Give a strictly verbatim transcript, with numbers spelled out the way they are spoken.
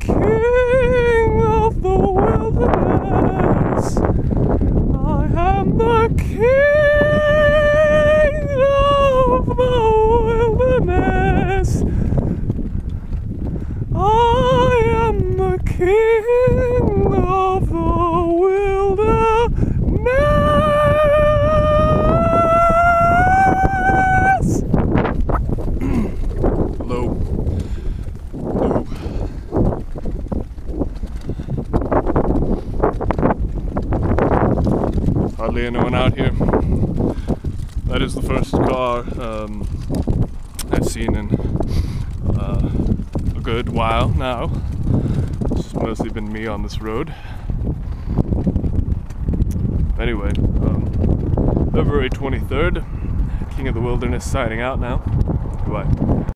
king of the wilderness. I am the king of the wilderness. I am the king of the wilderness. Hello. Hello. Hardly anyone out here. That is the first car um, I've seen in uh, a good while now. It's mostly been me on this road. Anyway, um, February twenty-third, King of the Wilderness signing out now. Goodbye.